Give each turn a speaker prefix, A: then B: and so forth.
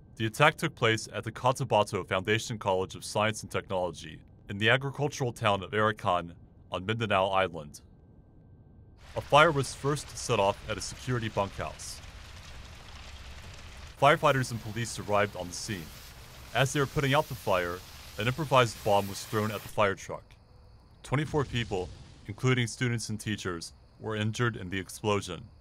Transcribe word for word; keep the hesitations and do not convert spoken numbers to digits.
A: The attack took place at the Cotabato Foundation College of Science and Technology in the agricultural town of Arakan on Mindanao Island. A fire was first set off at a security bunkhouse. Firefighters and police arrived on the scene. As they were putting out the fire, an improvised bomb was thrown at the fire truck. twenty-four people, including students and teachers, were injured in the explosion.